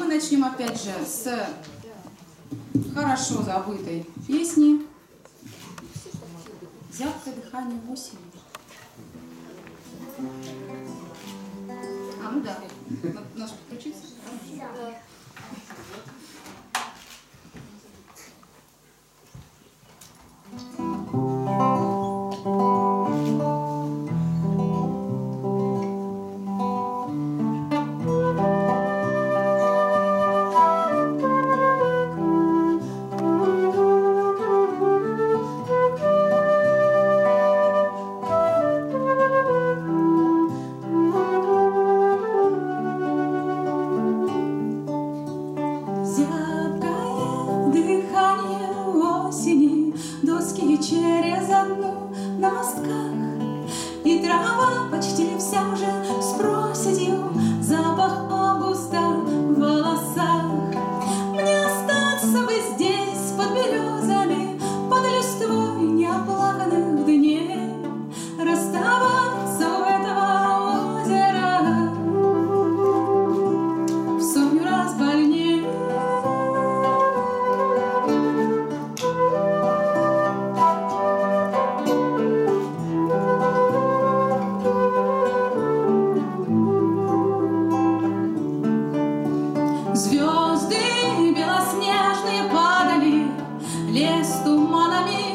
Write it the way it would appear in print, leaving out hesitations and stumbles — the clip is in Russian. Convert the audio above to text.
начнем опять же с хорошо забытой песни «Зябкое дыхание осени». А, ну да, надо подключиться. Через одну на мостках, и трава почти вся уже с проседью, запах августа в волосах. Мне остаться бы здесь под березами, под листвой неоплаканных дней, расставаться у этого озера в сотню раз больней. Звезды белоснежные падали, лес туманами